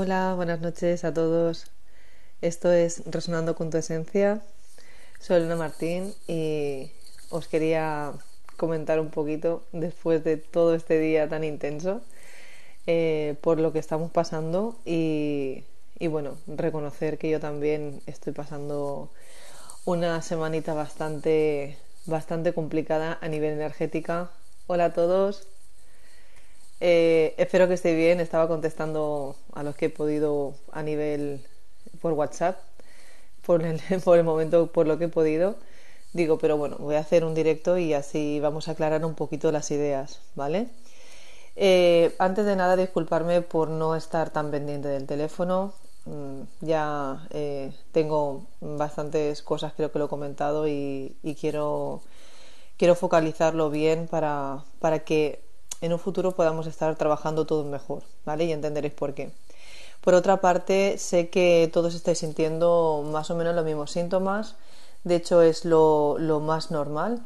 Hola, buenas noches a todos. Esto es Resonando con tu Esencia. Soy Elena Martín y os quería comentar un poquito después de todo este día tan intenso por lo que estamos pasando y bueno, reconocer que yo también estoy pasando una semanita bastante complicada a nivel energética. Hola a todos. Espero que estéis bien. Estaba contestando a los que he podido a nivel por WhatsApp, por el momento, por lo que he podido. Digo, pero bueno, voy a hacer un directo y así vamos a aclarar un poquito las ideas, ¿vale? Antes de nada, disculparme por no estar tan pendiente del teléfono. Ya tengo bastantes cosas, creo que lo he comentado, y quiero focalizarlo bien para que en un futuro podamos estar trabajando todos mejor, ¿vale? Y entenderéis por qué. Por otra parte, sé que todos estáis sintiendo más o menos los mismos síntomas. De hecho, es lo más normal.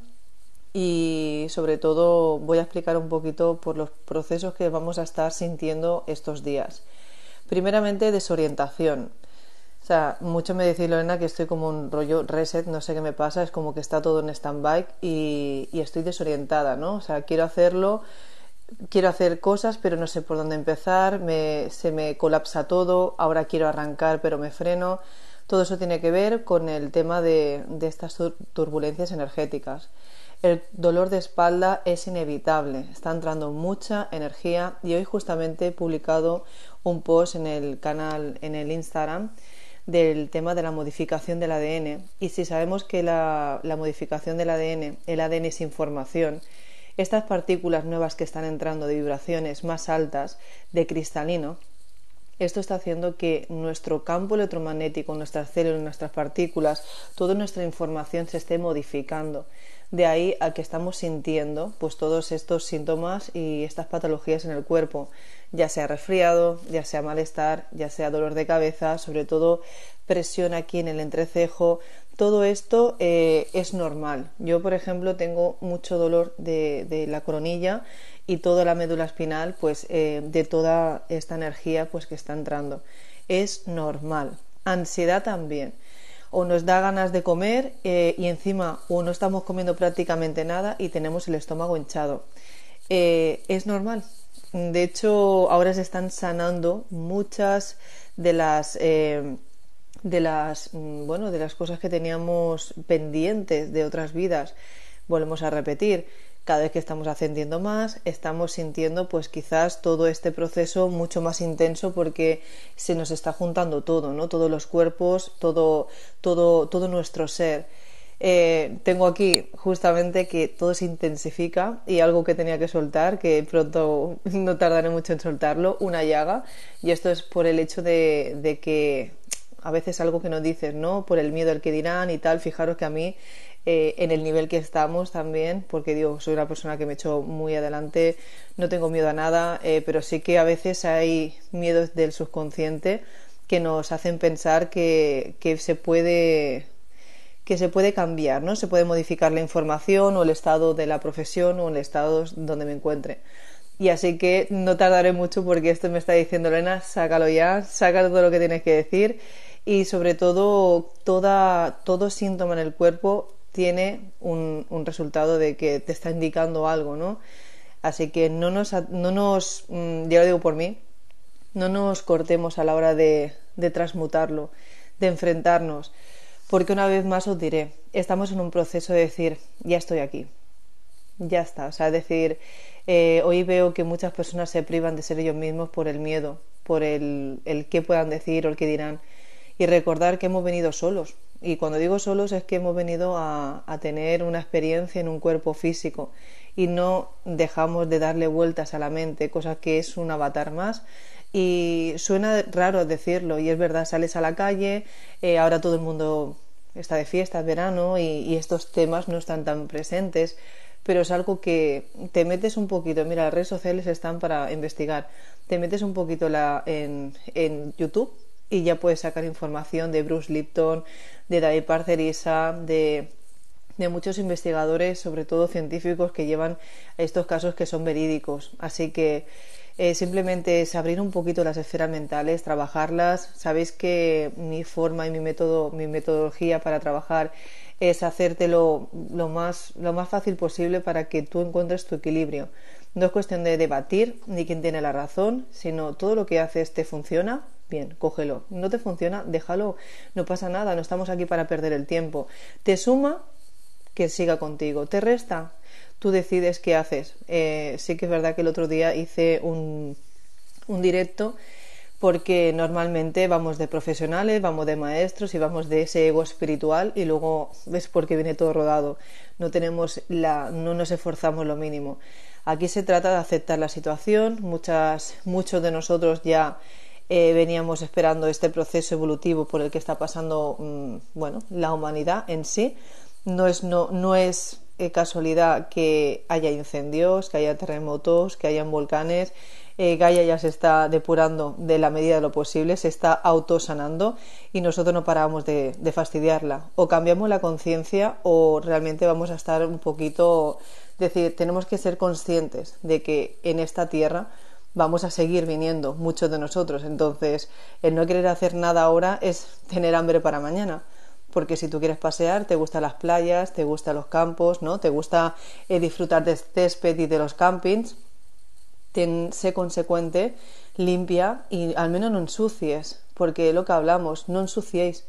Y sobre todo voy a explicar un poquito por los procesos que vamos a estar sintiendo estos días. Primeramente, desorientación. O sea, mucho me decís, Lorena, que estoy como un rollo reset, no sé qué me pasa, es como que está todo en stand-by y estoy desorientada, ¿no? O sea, quiero hacerlo, quiero hacer cosas, pero no sé por dónde empezar, se me colapsa todo, ahora quiero arrancar, pero me freno. Todo eso tiene que ver con el tema de estas turbulencias energéticas. El dolor de espalda es inevitable, está entrando mucha energía y hoy justamente he publicado un post en el canal, en el Instagram, del tema de la modificación del ADN. Y si sabemos que la modificación del ADN, el ADN es información, estas partículas nuevas que están entrando de vibraciones más altas, de cristalino, esto está haciendo que nuestro campo electromagnético, nuestras células, nuestras partículas, toda nuestra información se esté modificando. De ahí a que estamos sintiendo pues todos estos síntomas y estas patologías en el cuerpo, ya sea resfriado, ya sea malestar, ya sea dolor de cabeza, sobre todo presión aquí en el entrecejo. Todo esto es normal. Yo, por ejemplo, tengo mucho dolor de la coronilla y toda la médula espinal, pues de toda esta energía pues que está entrando. Es normal. Ansiedad también. O nos da ganas de comer y encima o no estamos comiendo prácticamente nada y tenemos el estómago hinchado. Es normal. De hecho, ahora se están sanando muchas de las cosas que teníamos pendientes de otras vidas. Volvemos a repetir, cada vez que estamos ascendiendo más, estamos sintiendo pues quizás todo este proceso mucho más intenso porque se nos está juntando todo, ¿no? Todos los cuerpos, todo nuestro ser. Tengo aquí justamente que todo se intensifica y algo que tenía que soltar, que pronto no tardaré mucho en soltarlo, una llaga, y esto es por el hecho de que a veces algo que nos dices, ¿no? Por el miedo al que dirán y tal. Fijaros que a mí, en el nivel que estamos también, porque digo, soy una persona que me echo muy adelante, no tengo miedo a nada, pero sí que a veces hay miedos del subconsciente que nos hacen pensar que se puede cambiar, ¿no? Se puede modificar la información o el estado de la profesión o el estado donde me encuentre. Y así que no tardaré mucho porque esto me está diciendo Elena, sácalo ya, saca todo lo que tienes que decir y sobre todo todo síntoma en el cuerpo tiene un resultado de que te está indicando algo, ¿no? Así que no nos ya lo digo por mí, no nos cortemos a la hora de transmutarlo, de enfrentarnos, porque una vez más os diré, estamos en un proceso de decir, ya estoy aquí, ya está, o sea, es decir, hoy veo que muchas personas se privan de ser ellos mismos por el miedo, por el qué puedan decir o el qué dirán, y recordar que hemos venido solos, y cuando digo solos es que hemos venido a tener una experiencia en un cuerpo físico y no dejamos de darle vueltas a la mente, cosa que es un avatar más. Y suena raro decirlo, y es verdad, sales a la calle, ahora todo el mundo está de fiesta, es verano, y estos temas no están tan presentes, pero es algo que te metes un poquito. Mira, las redes sociales están para investigar, te metes un poquito en YouTube y ya puedes sacar información de Bruce Lipton, de David Parcerisa, de muchos investigadores, sobre todo científicos, que llevan estos casos que son verídicos. Así que simplemente es abrir un poquito las esferas mentales, trabajarlas. Sabéis que mi forma y mi metodología para trabajar es hacértelo lo más fácil posible para que tú encuentres tu equilibrio. No es cuestión de debatir ni quién tiene la razón, sino todo lo que haces te funciona, bien, cógelo. No te funciona, déjalo, no pasa nada, no estamos aquí para perder el tiempo. Te suma, que siga contigo. Te resta, tú decides qué haces. Sí que es verdad que el otro día hice un directo, porque normalmente vamos de profesionales, vamos de maestros y vamos de ese ego espiritual, y luego ves porque viene todo rodado. No nos esforzamos lo mínimo. Aquí se trata de aceptar la situación. Muchos de nosotros ya veníamos esperando este proceso evolutivo por el que está pasando la humanidad en sí. No es casualidad que haya incendios, que haya terremotos, que hayan volcanes. Gaia ya se está depurando de la medida de lo posible, se está autosanando, y nosotros no paramos de fastidiarla. O cambiamos la conciencia o realmente vamos a estar un poquito... decir, tenemos que ser conscientes de que en esta tierra vamos a seguir viniendo muchos de nosotros. Entonces, el no querer hacer nada ahora es tener hambre para mañana. Porque si tú quieres pasear, te gustan las playas, te gustan los campos, ¿no? Te gusta disfrutar del césped y de los campings. Sé consecuente, limpia y al menos no ensucies, porque es lo que hablamos, no ensuciéis.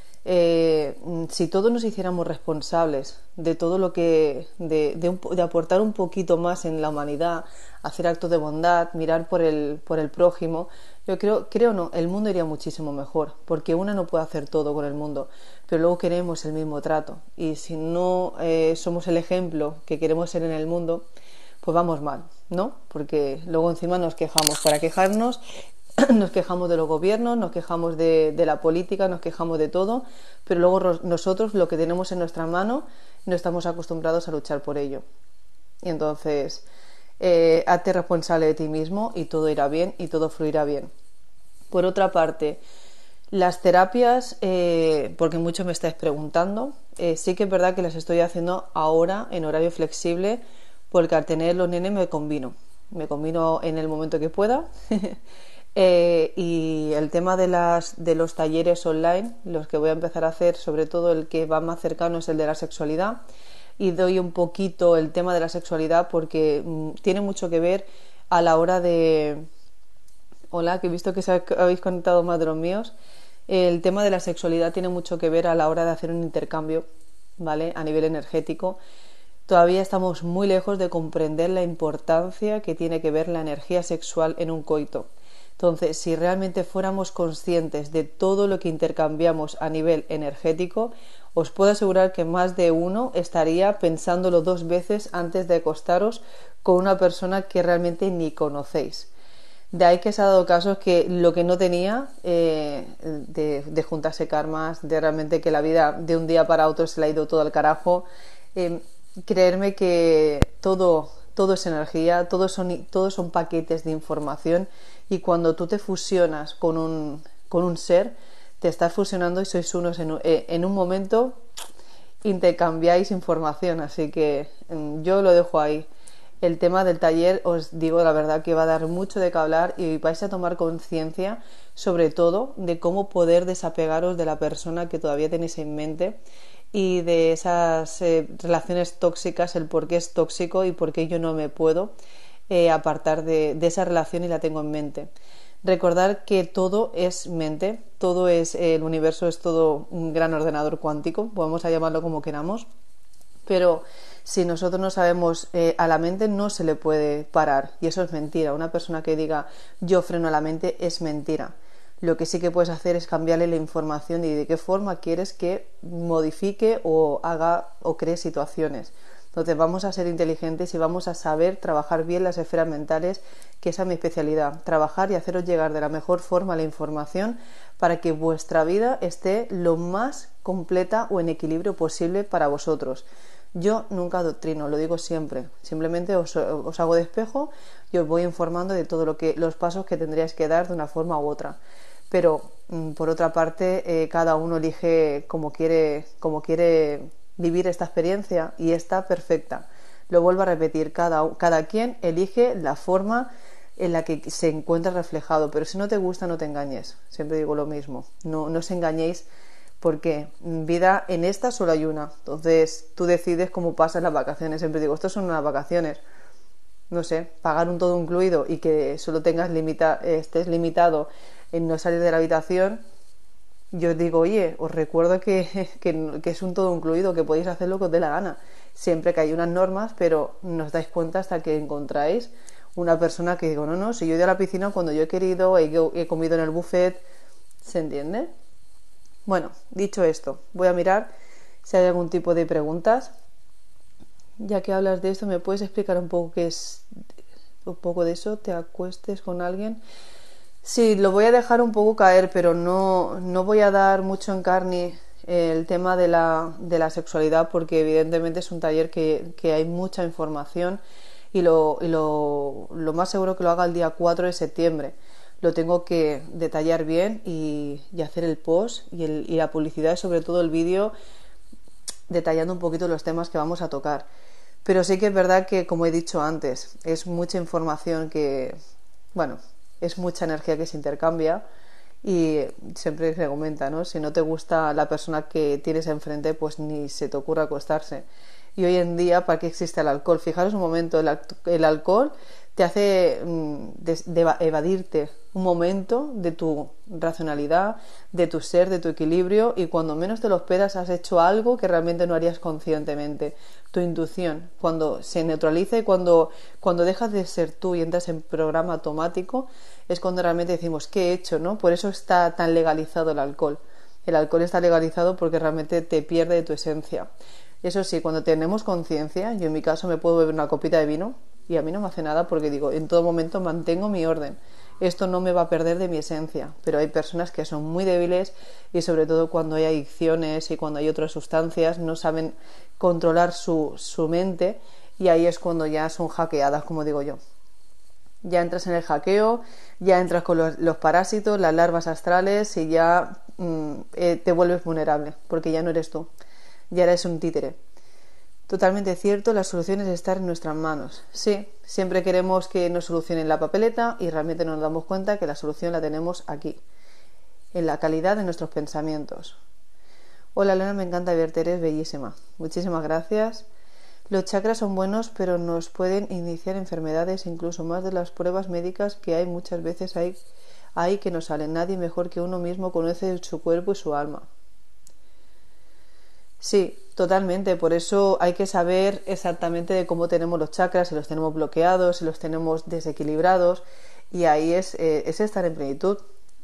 Si todos nos hiciéramos responsables de todo lo que de aportar un poquito más en la humanidad, hacer actos de bondad, mirar por el prójimo, yo creo no, el mundo iría muchísimo mejor, porque una no puede hacer todo con el mundo, pero luego queremos el mismo trato, y si no somos el ejemplo que queremos ser en el mundo, pues vamos mal, ¿no? Porque luego encima nos quejamos. Para quejarnos nos quejamos de los gobiernos, nos quejamos de la política, nos quejamos de todo, pero luego nosotros lo que tenemos en nuestra mano no estamos acostumbrados a luchar por ello. Y entonces, hazte responsable de ti mismo y todo irá bien y todo fluirá bien. Por otra parte, las terapias, porque muchos me estáis preguntando, sí que es verdad que las estoy haciendo ahora en horario flexible, porque al tener los nenes me combino en el momento que pueda. Y el tema de los talleres online, los que voy a empezar a hacer, sobre todo el que va más cercano es el de la sexualidad, y doy un poquito el tema de la sexualidad porque tiene mucho que ver a la hora de... Hola, que he visto que habéis conectado más de los míos. El tema de la sexualidad tiene mucho que ver a la hora de hacer un intercambio, ¿vale? A nivel energético. Todavía estamos muy lejos de comprender la importancia que tiene que ver la energía sexual en un coito. Entonces, si realmente fuéramos conscientes de todo lo que intercambiamos a nivel energético, os puedo asegurar que más de uno estaría pensándolo 2 veces antes de acostaros con una persona que realmente ni conocéis. De ahí que se ha dado casos que lo que no tenía, de juntarse karmas, de realmente que la vida de un día para otro se le ha ido todo al carajo. Creerme que todo es energía, todos son paquetes de información, y cuando tú te fusionas con un ser, te estás fusionando y sois unos en un momento, intercambiáis información. Así que yo lo dejo ahí. El tema del taller, os digo la verdad que va a dar mucho de qué hablar, y vais a tomar conciencia sobre todo de cómo poder desapegaros de la persona que todavía tenéis en mente, y de esas relaciones tóxicas, el por qué es tóxico y por qué yo no me puedo apartar de esa relación y la tengo en mente. Recordar que todo es mente, el universo es todo un gran ordenador cuántico, podemos llamarlo como queramos, pero si nosotros no sabemos, a la mente no se le puede parar, y eso es mentira. Una persona que diga yo freno a la mente es mentira. Lo que sí que puedes hacer es cambiarle la información y de qué forma quieres que modifique o haga o cree situaciones. Entonces vamos a ser inteligentes y vamos a saber trabajar bien las esferas mentales, que esa es mi especialidad, trabajar y haceros llegar de la mejor forma la información para que vuestra vida esté lo más completa o en equilibrio posible para vosotros. Yo nunca adoctrino, lo digo siempre, simplemente os hago de espejo y os voy informando de todo los pasos que tendríais que dar de una forma u otra. Pero por otra parte, cada uno elige como quiere vivir esta experiencia, y está perfecta. Lo vuelvo a repetir, cada quien elige la forma en la que se encuentra reflejado. Pero si no te gusta, no te engañes. Siempre digo lo mismo. No, no os engañéis, porque vida en esta solo hay una. Entonces tú decides cómo pasas las vacaciones. Siempre digo, estas son unas vacaciones. No sé, pagar un todo incluido y que solo estés limitado en no salir de la habitación. Yo os digo, oye, os recuerdo que es un todo incluido, que podéis hacer lo que os dé la gana. Siempre que hay unas normas, pero no os dais cuenta hasta que encontráis una persona que digo, no, no, si yo he ido a la piscina cuando yo he querido, he comido en el buffet. ¿Se entiende? Bueno, dicho esto, voy a mirar si hay algún tipo de preguntas. Ya que hablas de esto, ¿me puedes explicar un poco qué es un poco de eso? ¿Te acuestes con alguien? Sí, lo voy a dejar un poco caer, pero no voy a dar mucho en carne el tema de la sexualidad, porque evidentemente es un taller que hay mucha información y lo más seguro que lo haga el día 4 de septiembre. Lo tengo que detallar bien y hacer el post y la publicidad y sobre todo el vídeo detallando un poquito los temas que vamos a tocar. Pero sí que es verdad que, como he dicho antes, es mucha información bueno, es mucha energía que se intercambia y siempre se comenta, ¿no? Si no te gusta la persona que tienes enfrente, pues ni se te ocurra acostarse. Y hoy en día, ¿para qué existe el alcohol? Fijaros un momento, el alcohol te hace evadirte un momento de tu racionalidad, de tu ser, de tu equilibrio, y cuando menos te lo esperas has hecho algo que realmente no harías conscientemente. Tu intuición, cuando se neutraliza y cuando dejas de ser tú y entras en programa automático, es cuando realmente decimos, ¿qué he hecho? ¿No? Por eso está tan legalizado el alcohol. El alcohol está legalizado porque realmente te pierde de tu esencia. Eso sí, cuando tenemos conciencia, yo en mi caso me puedo beber una copita de vino y a mí no me hace nada porque digo, en todo momento mantengo mi orden. Esto no me va a perder de mi esencia, pero hay personas que son muy débiles y sobre todo cuando hay adicciones y cuando hay otras sustancias no saben controlar su mente y ahí es cuando ya son hackeadas, como digo yo. Ya entras en el hackeo, ya entras con los parásitos, las larvas astrales y ya te vuelves vulnerable porque ya no eres tú, ya eres un títere. Totalmente cierto, la solución es estar en nuestras manos. Sí, siempre queremos que nos solucionen la papeleta y realmente nos damos cuenta que la solución la tenemos aquí, en la calidad de nuestros pensamientos. Hola Elena, me encanta verte, eres bellísima. Muchísimas gracias. Los chakras son buenos, pero nos pueden iniciar enfermedades, incluso más de las pruebas médicas que hay muchas veces hay que no salen. Nadie mejor que uno mismo conoce su cuerpo y su alma. Sí, totalmente. Por eso hay que saber exactamente de cómo tenemos los chakras, si los tenemos bloqueados, si los tenemos desequilibrados. Y ahí es estar en plenitud.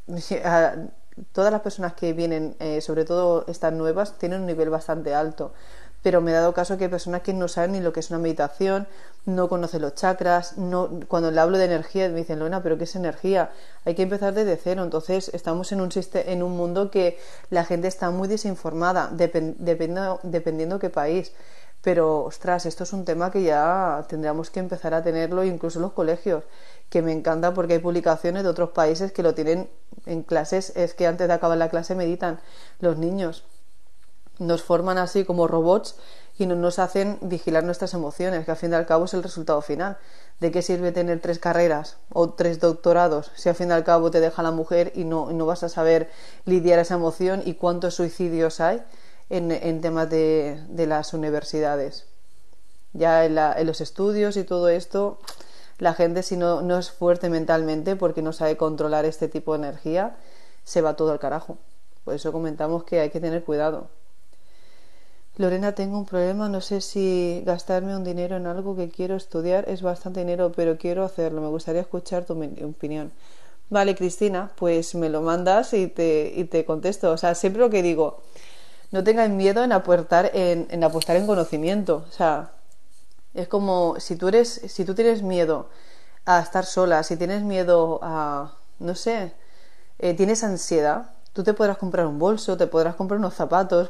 Todas las personas que vienen, sobre todo estas nuevas, tienen un nivel bastante alto. Pero me he dado caso que hay personas que no saben ni lo que es una meditación, no conocen los chakras, cuando le hablo de energía me dicen, Lorena, ¿pero qué es energía? Hay que empezar desde cero. Entonces estamos en un mundo que la gente está muy desinformada, dependiendo qué país. Pero, ostras, esto es un tema que ya tendríamos que empezar a tenerlo incluso en los colegios, que me encanta porque hay publicaciones de otros países que lo tienen en clases, es que antes de acabar la clase meditan los niños. Nos forman así como robots y no nos hacen vigilar nuestras emociones, que al fin y al cabo es el resultado final. ¿De qué sirve tener 3 carreras o 3 doctorados si al fin y al cabo te deja la mujer y no vas a saber lidiar esa emoción? ¿Y cuántos suicidios hay en temas de las universidades? Ya en los estudios y todo esto, la gente si no es fuerte mentalmente porque no sabe controlar este tipo de energía, se va todo al carajo. Por eso comentamos que hay que tener cuidado. Lorena, tengo un problema, no sé si gastarme un dinero en algo que quiero estudiar, es bastante dinero, pero quiero hacerlo, me gustaría escuchar tu opinión. Vale, Cristina, pues me lo mandas y te contesto. O sea, siempre lo que digo, no tengáis miedo en apostar en conocimiento. O sea, es como si tú tienes miedo a estar sola, si tienes miedo a, no sé, tienes ansiedad, tú te podrás comprar un bolso, te podrás comprar unos zapatos,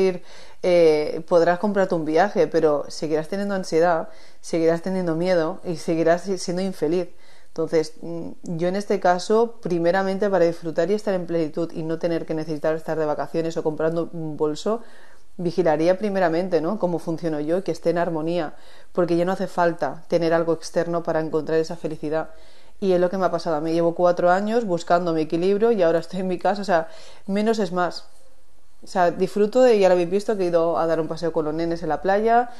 podrás comprarte un viaje, pero seguirás teniendo ansiedad, seguirás teniendo miedo y seguirás siendo infeliz. Entonces, yo en este caso, primeramente para disfrutar y estar en plenitud y no tener que necesitar estar de vacaciones o comprando un bolso, vigilaría primeramente, ¿no?, cómo funciono yo y que esté en armonía, porque ya no hace falta tener algo externo para encontrar esa felicidad. Y es lo que me ha pasado a mí. Llevo 4 años buscando mi equilibrio y ahora estoy en mi casa. O sea, menos es más. O sea, disfruto de, ya lo habéis visto, que he ido a dar un paseo con los nenes en la playa.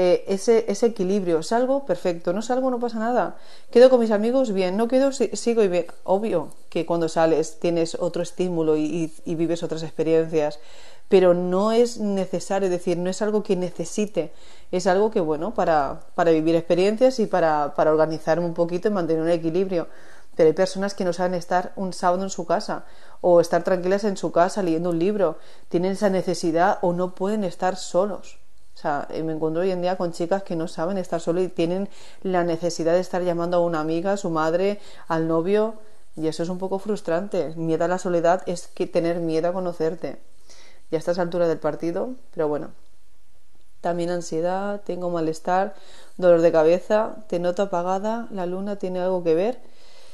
Ese equilibrio. Salgo, perfecto. No salgo, no pasa nada. Quedo con mis amigos, bien. No quedo, sigo y bien. Obvio que cuando sales tienes otro estímulo y vives otras experiencias. Pero no es necesario, es decir, no es algo que necesite. Es algo que, bueno, para vivir experiencias y para organizarme un poquito y mantener un equilibrio. Pero hay personas que no saben estar un sábado en su casa o estar tranquilas en su casa leyendo un libro. Tienen esa necesidad o no pueden estar solos. O sea, me encuentro hoy en día con chicas que no saben estar solos y tienen la necesidad de estar llamando a una amiga, a su madre, al novio. Y eso es un poco frustrante. Miedo a la soledad es que tener miedo a conocerte. Ya a estas alturas del partido, pero bueno. También ansiedad, tengo malestar, dolor de cabeza, te noto apagada, la luna tiene algo que ver.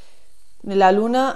La luna,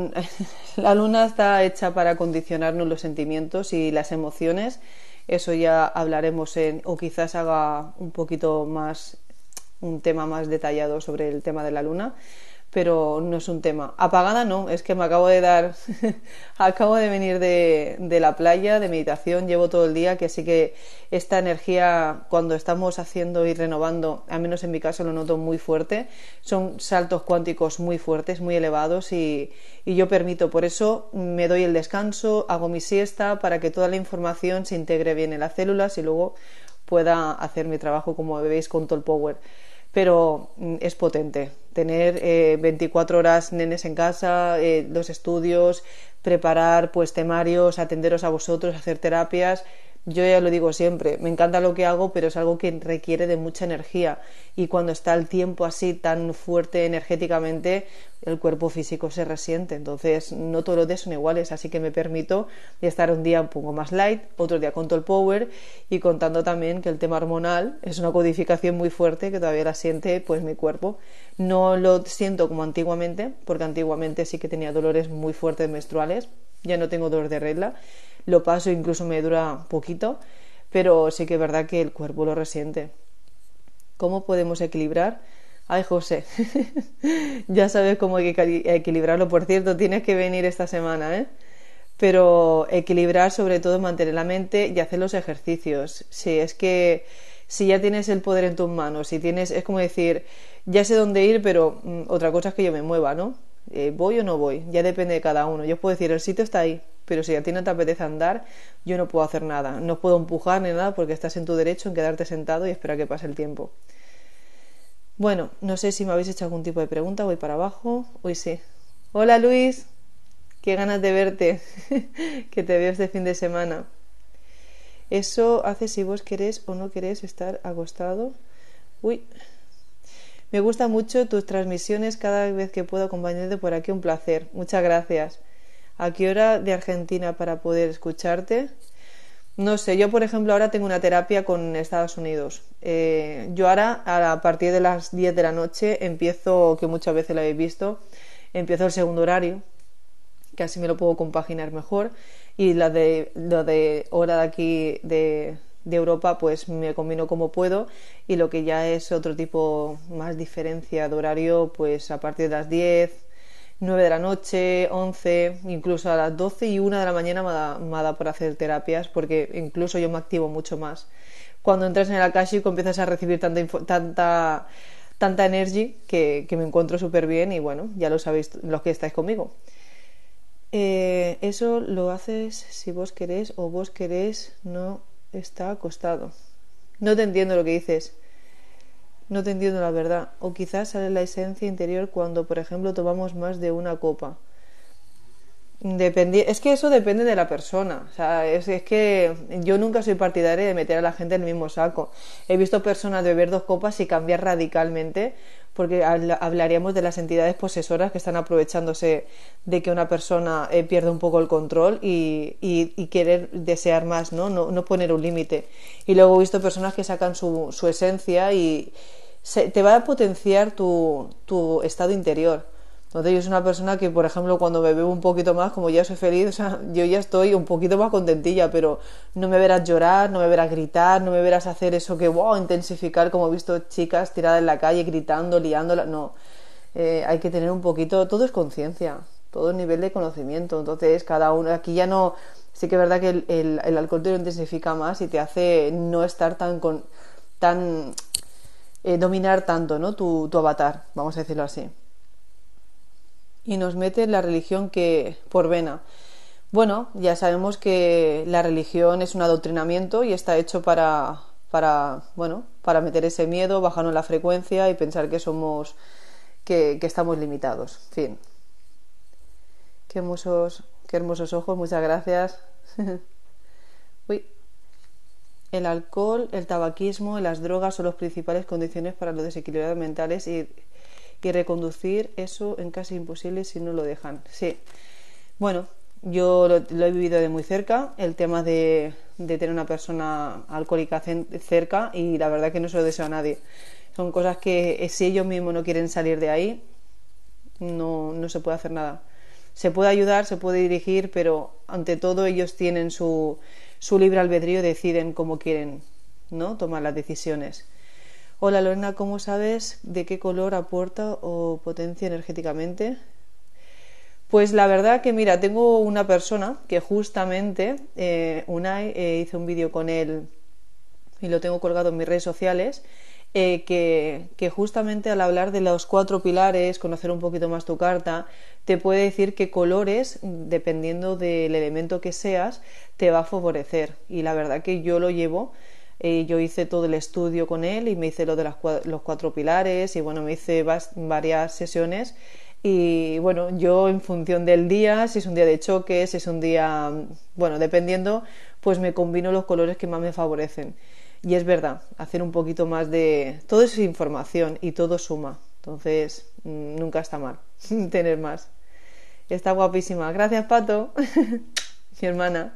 la luna está hecha para condicionarnos los sentimientos y las emociones. Eso ya hablaremos o quizás haga un poquito más, un tema más detallado sobre el tema de la luna, pero no es un tema. Apagada no, es que me acabo de dar, acabo de venir de la playa, de meditación, llevo todo el día, que sí que esta energía cuando estamos haciendo y renovando, al menos en mi caso lo noto muy fuerte, son saltos cuánticos muy fuertes, muy elevados y yo permito, por eso me doy el descanso, hago mi siesta para que toda la información se integre bien en las células y luego pueda hacer mi trabajo como veis con todo el power. Pero es potente tener 24 horas nenes en casa, los estudios, preparar pues temarios, atenderos a vosotros, hacer terapias. Yo ya lo digo siempre, me encanta lo que hago, pero es algo que requiere de mucha energía y cuando está el tiempo así tan fuerte energéticamente, el cuerpo físico se resiente. Entonces no todos los días son iguales, así que me permito estar un día un poco más light, otro día con todo el power y contando también que el tema hormonal es una codificación muy fuerte que todavía la siente pues mi cuerpo. No lo siento como antiguamente, porque antiguamente sí que tenía dolores muy fuertes menstruales, ya no tengo dolor de regla, lo paso, incluso me dura poquito, pero sí que es verdad que el cuerpo lo resiente. ¿Cómo podemos equilibrar? Ay, José, ya sabes cómo hay que equilibrarlo. Por cierto, tienes que venir esta semana, ¿eh? Pero equilibrar, sobre todo, mantener la mente y hacer los ejercicios. Sí, es que si ya tienes el poder en tus manos, si tienes, es como decir, ya sé dónde ir, pero otra cosa es que yo me mueva, ¿no? ¿Voy o no voy? Ya depende de cada uno. Yo puedo decir, el sitio está ahí, pero si a ti no te apetece andar, yo no puedo hacer nada. No puedo empujar ni nada porque estás en tu derecho en quedarte sentado y esperar que pase el tiempo. Bueno, no sé si me habéis hecho algún tipo de pregunta. Voy para abajo. Hoy sí. Hola Luis, qué ganas de verte. Que te veo este fin de semana. Eso hace si vos querés o no querés estar acostado. Uy. Me gustan mucho tus transmisiones cada vez que puedo acompañarte por aquí. Un placer. Muchas gracias. ¿A qué hora de Argentina para poder escucharte? No sé, yo por ejemplo ahora tengo una terapia con Estados Unidos. Yo ahora a partir de las 10 de la noche empiezo, que muchas veces lo habéis visto, empiezo el segundo horario, que así me lo puedo compaginar mejor, y lo de hora de aquí de Europa pues me combino como puedo, y lo que ya es otro tipo más diferencia de horario pues a partir de las 10, 9 de la noche, 11, incluso a las 12 y 1 de la mañana me da por hacer terapias porque incluso yo me activo mucho más. Cuando entras en el Akashico empiezas a recibir tanta energía que me encuentro súper bien y bueno, ya lo sabéis los que estáis conmigo. Eso lo haces si vos querés o vos querés no está acostado. No te entiendo lo que dices. No te entiendo la verdad. O quizás sale la esencia interior cuando, por ejemplo, tomamos más de una copa. Es que eso depende de la persona. O sea, es que yo nunca soy partidaria de meter a la gente en el mismo saco. He visto personas beber 2 copas y cambiar radicalmente, porque hablaríamos de las entidades posesoras que están aprovechándose de que una persona pierde un poco el control y querer desear más, ¿no? No poner un límite. Y luego he visto personas que sacan su esencia y te va a potenciar tu estado interior. Entonces yo soy una persona que, por ejemplo, cuando me bebo un poquito más, como ya soy feliz, o sea, yo ya estoy un poquito más contentilla, pero no me verás llorar, no me verás gritar, no me verás hacer eso que, wow, intensificar, como he visto chicas tiradas en la calle gritando, liándola, no. hay que tener un poquito, todo es conciencia, todo es nivel de conocimiento, entonces cada uno, aquí ya no, sí que es verdad que el alcohol te lo intensifica más y te hace no estar tan dominar tanto, ¿no? Tu avatar, vamos a decirlo así. Y nos mete en la religión que por vena. Bueno, ya sabemos que la religión es un adoctrinamiento y está hecho para meter ese miedo, bajarnos la frecuencia y pensar que estamos limitados. En fin. Qué hermosos ojos, muchas gracias. Uy. El alcohol, el tabaquismo y las drogas son las principales condiciones para los desequilibrios mentales y reconducir eso es casi imposible si no lo dejan. Sí. Bueno, yo lo he vivido de muy cerca, el tema de tener una persona alcohólica cerca, y la verdad que no se lo deseo a nadie. Son cosas que si ellos mismos no quieren salir de ahí, no se puede hacer nada. Se puede ayudar, se puede dirigir, pero ante todo ellos tienen su libre albedrío y deciden cómo quieren, ¿no?, tomar las decisiones. Hola Lorena, ¿cómo sabes de qué color aporta o potencia energéticamente? Pues la verdad que mira, tengo una persona que justamente, Unai, hice un vídeo con él y lo tengo colgado en mis redes sociales, que justamente al hablar de los 4 pilares, conocer un poquito más tu carta, te puede decir qué colores, dependiendo del elemento que seas, te va a favorecer. Y la verdad que yo lo llevo, yo hice todo el estudio con él y me hice lo de los 4 pilares y bueno, me hice varias sesiones. Y bueno, yo en función del día, si es un día de choque, si es un día, bueno, dependiendo, pues me combino los colores que más me favorecen. Y es verdad, hacer un poquito más de... Todo es información y todo suma. Entonces, nunca está mal tener más. Está guapísima. Gracias, Pato. Mi hermana.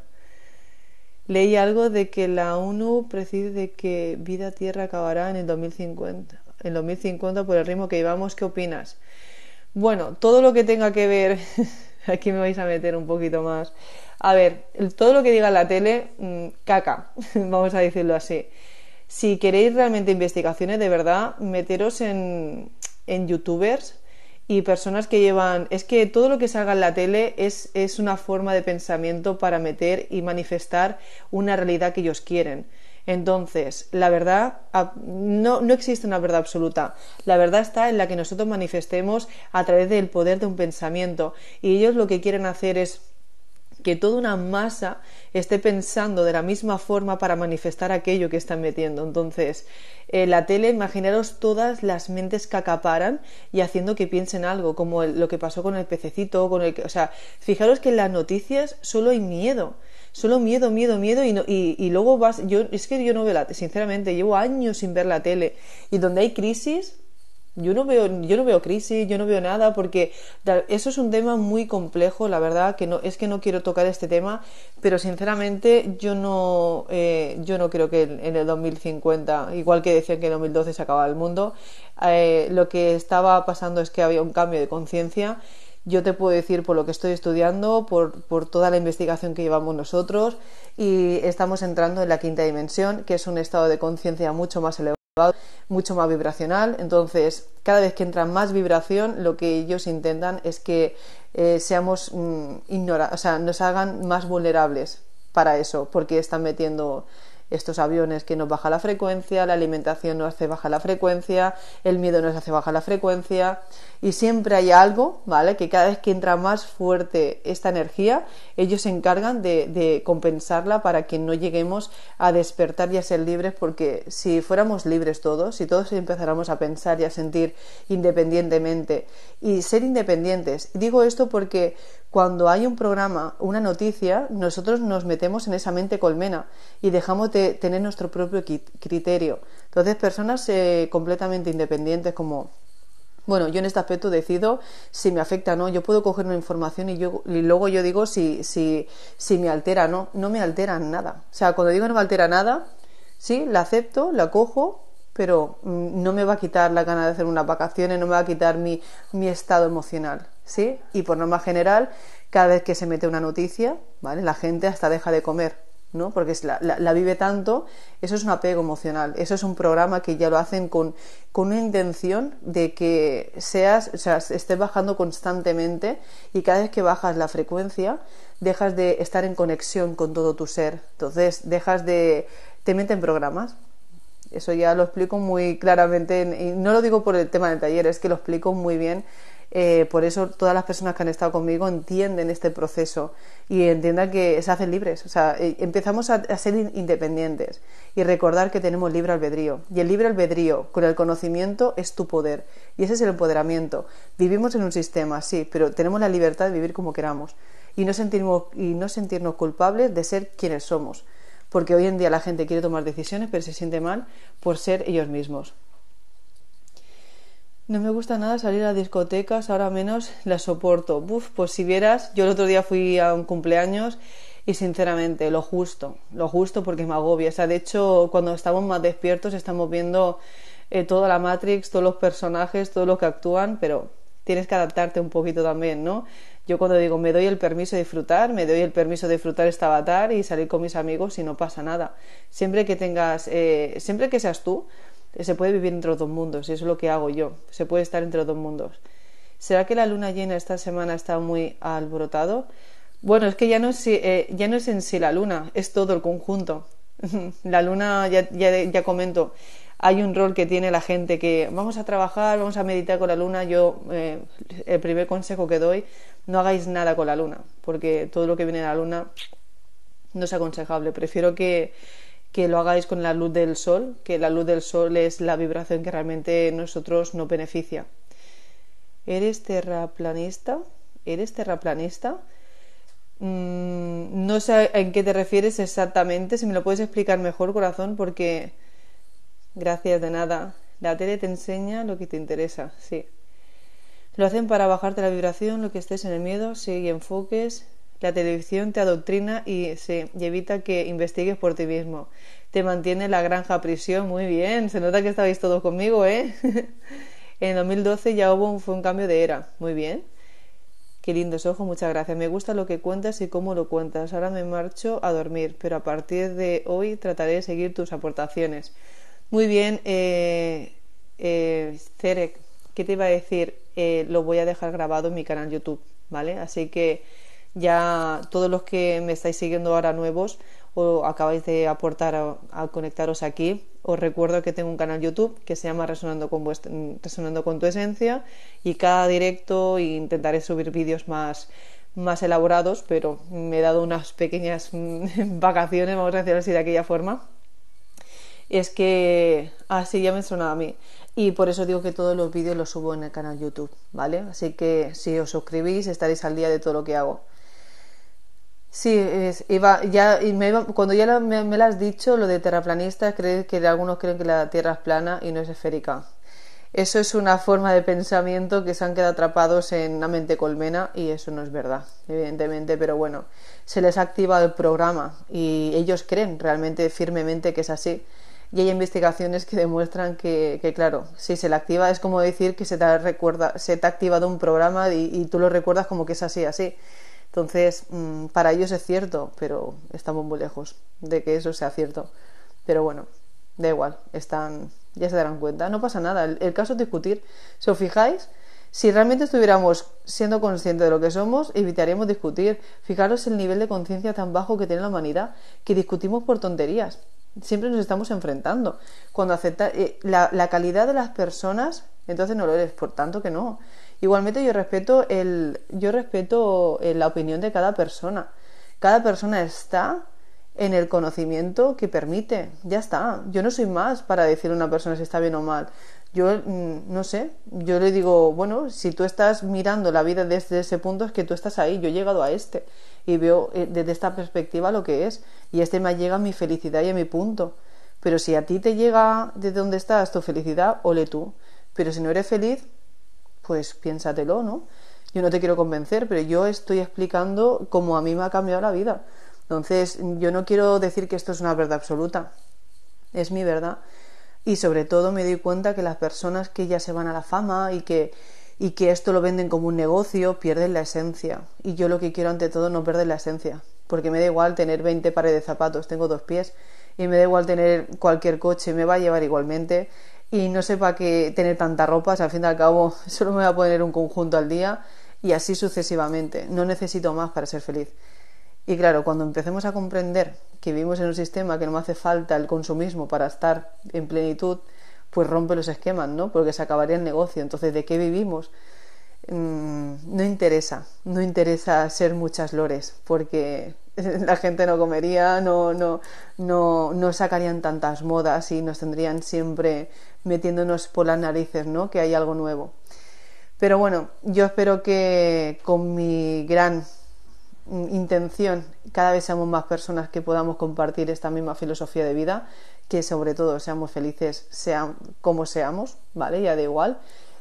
Leí algo de que la ONU precide que vida Tierra acabará en el 2050. En 2050 por el ritmo que llevamos. ¿Qué opinas? Bueno, todo lo que tenga que ver... Aquí me vais a meter un poquito más. A ver, todo lo que diga en la tele, caca, vamos a decirlo así. Si queréis realmente investigaciones, de verdad, meteros en youtubers y personas que llevan... Es que todo lo que salga en la tele es una forma de pensamiento para meter y manifestar una realidad que ellos quieren. Entonces, la verdad, no existe una verdad absoluta. La verdad está en la que nosotros manifestemos a través del poder de un pensamiento. Y ellos lo que quieren hacer es que toda una masa esté pensando de la misma forma para manifestar aquello que están metiendo. Entonces, la tele, imaginaros todas las mentes que acaparan y haciendo que piensen algo, como lo que pasó con el pececito, o sea, fijaros que en las noticias solo hay miedo. Solo miedo, y luego es que yo no veo sinceramente, llevo años sin ver la tele, y donde hay crisis, yo no veo crisis, yo no veo nada, porque eso es un tema muy complejo, la verdad, que no quiero tocar este tema, pero sinceramente yo no creo que en el 2050, igual que decían que en el 2012 se acababa el mundo, lo que estaba pasando es que había un cambio de conciencia. Yo te puedo decir por lo que estoy estudiando, por toda la investigación que llevamos nosotros, y estamos entrando en la 5ª dimensión, que es un estado de conciencia mucho más elevado, mucho más vibracional. Entonces, cada vez que entra más vibración, lo que ellos intentan es que seamos o sea, nos hagan más vulnerables para eso, porque están metiendo estos aviones que nos baja la frecuencia, la alimentación nos hace bajar la frecuencia, el miedo nos hace bajar la frecuencia, y siempre hay algo, ¿vale?, que cada vez que entra más fuerte esta energía, ellos se encargan de compensarla para que no lleguemos a despertar y a ser libres, porque si fuéramos libres todos, si todos empezáramos a pensar y a sentir independientemente y ser independientes, digo esto porque cuando hay un programa, una noticia, nosotros nos metemos en esa mente colmena y dejamos de tener nuestro propio criterio. Entonces, personas completamente independientes como... Bueno, yo en este aspecto decido si me afecta o no. Yo puedo coger una información y luego yo digo si me altera o no. No me altera nada. O sea, cuando digo no me altera nada, sí, la acepto, la cojo, pero no me va a quitar la gana de hacer unas vacaciones, no me va a quitar mi estado emocional, ¿sí? Y por norma general, cada vez que se mete una noticia, ¿vale?, la gente hasta deja de comer. ¿no? Porque la vive tanto, eso es un apego emocional, eso es un programa que ya lo hacen con una intención de que estés bajando constantemente, y cada vez que bajas la frecuencia dejas de estar en conexión con todo tu ser, entonces te meten programas. Eso ya lo explico muy claramente, y no lo digo por el tema del taller, es que lo explico muy bien. Por eso todas las personas que han estado conmigo entienden este proceso y entiendan que se hacen libres, o sea, empezamos a ser independientes y recordar que tenemos libre albedrío, y el libre albedrío con el conocimiento es tu poder, y ese es el empoderamiento. Vivimos en un sistema, sí, pero tenemos la libertad de vivir como queramos y no sentirnos culpables de ser quienes somos, porque hoy en día la gente quiere tomar decisiones pero se siente mal por ser ellos mismos. No me gusta nada salir a discotecas, ahora menos las soporto. Pues si vieras, yo el otro día fui a un cumpleaños y sinceramente lo justo porque me agobia. O sea, de hecho, cuando estamos más despiertos estamos viendo toda la Matrix, todos los personajes, todo lo que actúan, pero tienes que adaptarte un poquito también, ¿no? Yo cuando digo me doy el permiso de disfrutar, me doy el permiso de disfrutar este avatar y salir con mis amigos y no pasa nada. Siempre que seas tú, se puede vivir entre los dos mundos, y eso es lo que hago yo, se puede estar entre los dos mundos. ¿Será que la luna llena esta semana está muy alborotado? Bueno, es que ya no es en sí la luna, es todo el conjunto. La luna, ya comento, hay un rol que tiene la gente que vamos a trabajar, vamos a meditar con la luna. Yo, el primer consejo que doy, no hagáis nada con la luna, porque todo lo que viene de la luna no es aconsejable. Prefiero que lo hagáis con la luz del sol, que la luz del sol es la vibración que realmente nosotros nos beneficia. ¿Eres terraplanista? No sé en qué te refieres exactamente, si me lo puedes explicar mejor, corazón, porque gracias, de nada. La tele te enseña lo que te interesa, sí. Lo hacen para bajarte la vibración, lo que estés en el miedo, sí, y enfoques. La televisión te adoctrina y evita que investigues por ti mismo. Te mantiene en la granja a prisión. Muy bien, se nota que estabais todos conmigo, ¿eh? En 2012 ya fue un cambio de era. Muy bien. Qué lindos ojos, muchas gracias. Me gusta lo que cuentas y cómo lo cuentas. Ahora me marcho a dormir, pero a partir de hoy trataré de seguir tus aportaciones. Muy bien, Cerek, ¿qué te iba a decir? Lo voy a dejar grabado en mi canal YouTube, ¿vale? Así que ya todos los que me estáis siguiendo ahora nuevos o acabáis de aportar a conectaros aquí, os recuerdo que tengo un canal YouTube que se llama Resonando con tu Esencia, y cada directo intentaré subir vídeos más elaborados, pero me he dado unas pequeñas vacaciones, vamos a decirlo así, de aquella forma. Es que así ya me sonaba a mí, y por eso digo que todos los vídeos los subo en el canal YouTube, ¿vale? Así que si os suscribís estaréis al día de todo lo que hago. Sí, cuando ya me lo has dicho, lo de terraplanista, que algunos creen que la Tierra es plana y no es esférica. Eso es una forma de pensamiento que se han quedado atrapados en una mente colmena, y eso no es verdad, evidentemente, pero bueno, se les ha activado el programa y ellos creen realmente firmemente que es así. Y hay investigaciones que demuestran que claro, si se le activa es como decir que se te ha activado un programa y tú lo recuerdas como que es así. Entonces, para ellos es cierto, pero estamos muy lejos de que eso sea cierto. Pero bueno, da igual, ya se darán cuenta, no pasa nada. El caso es discutir. Si os fijáis, si realmente estuviéramos siendo conscientes de lo que somos, evitaríamos discutir. Fijaros el nivel de conciencia tan bajo que tiene la humanidad, que discutimos por tonterías. Siempre nos estamos enfrentando. Cuando aceptas la calidad de las personas, entonces no lo eres, por tanto que no. Igualmente yo respeto la opinión de cada persona. Cada persona está en el conocimiento que permite. Ya está. Yo no soy más para decirle a una persona si está bien o mal. Yo no sé. Yo le digo, bueno, si tú estás mirando la vida desde ese punto, es que tú estás ahí. Yo he llegado a y veo desde esta perspectiva lo que es. Y me llega a mi felicidad y a mi punto. Pero si a ti te llega desde donde estás tu felicidad, ole tú. Pero si no eres feliz, pues piénsatelo, ¿no? Yo no te quiero convencer, pero yo estoy explicando cómo a mí me ha cambiado la vida. Entonces, yo no quiero decir que esto es una verdad absoluta. Es mi verdad. Y sobre todo me doy cuenta que las personas que ya se van a la fama y que esto lo venden como un negocio, pierden la esencia. Y yo lo que quiero ante todo no perder la esencia. porque me da igual tener 20 pares de zapatos, tengo 2 pies, y me da igual tener cualquier coche, me va a llevar igualmente, y no sé para qué tener tantas ropas, al fin y al cabo solo me voy a poner un conjunto al día, y así sucesivamente, no necesito más para ser feliz. Y claro, cuando empecemos a comprender que vivimos en un sistema que no me hace falta el consumismo para estar en plenitud, pues rompe los esquemas, ¿no? Porque se acabaría el negocio. Entonces, ¿de qué vivimos? No interesa ser muchas lores, porque la gente no comería, no sacarían tantas modas y nos tendrían siempre metiéndonos por las narices, ¿no? Que hay algo nuevo. Pero bueno, yo espero que con mi gran intención cada vez seamos más personas que podamos compartir esta misma filosofía de vida, que sobre todo seamos felices, sean como seamos, ¿vale? Ya da igual.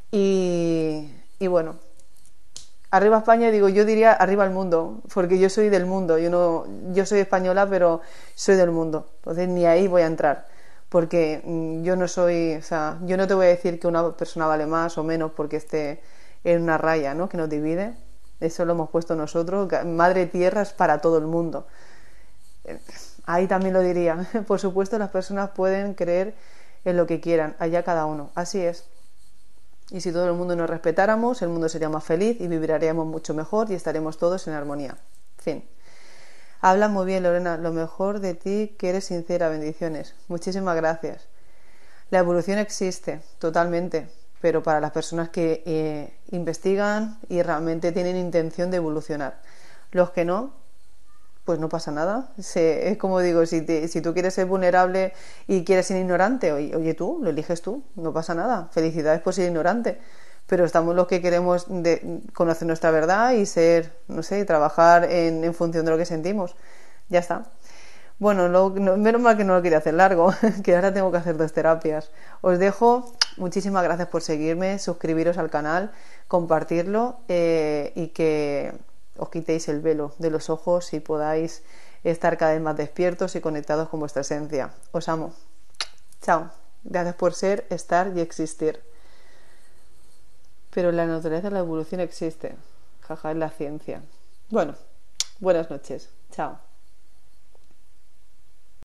Y bueno, arriba España, digo, yo diría arriba el mundo, porque yo soy del mundo, yo soy española, pero soy del mundo, entonces ni ahí voy a entrar, porque yo no soy, o sea, yo no te voy a decir que una persona vale más o menos porque esté en una raya, ¿no? Que nos divide. Eso lo hemos puesto nosotros. Madre tierra es para todo el mundo. Ahí también lo diría. Por supuesto, las personas pueden creer en lo que quieran, allá cada uno. Así es. Y si todo el mundo nos respetáramos, el mundo sería más feliz y viviríamos mucho mejor y estaremos todos en armonía. Fin. Hablas muy bien, Lorena. Lo mejor de ti, que eres sincera. Bendiciones. Muchísimas gracias. La evolución existe, totalmente, pero para las personas que investigan y realmente tienen intención de evolucionar. Los que no, pues no pasa nada. Es como digo, si tú quieres ser vulnerable y quieres ser ignorante, oye tú, lo eliges tú, no pasa nada. Felicidades por ser ignorante. Pero estamos los que queremos conocer nuestra verdad y ser, no sé, trabajar en función de lo que sentimos. Ya está. Bueno, menos mal que no lo quería hacer largo, que ahora tengo que hacer 2 terapias. Os dejo, muchísimas gracias por seguirme, suscribiros al canal, compartirlo y que os quitéis el velo de los ojos y podáis estar cada vez más despiertos y conectados con vuestra esencia. Os amo. Chao. Gracias por ser, estar y existir. Pero la naturaleza de la evolución existe. Jaja, es la ciencia. Bueno, buenas noches. Chao.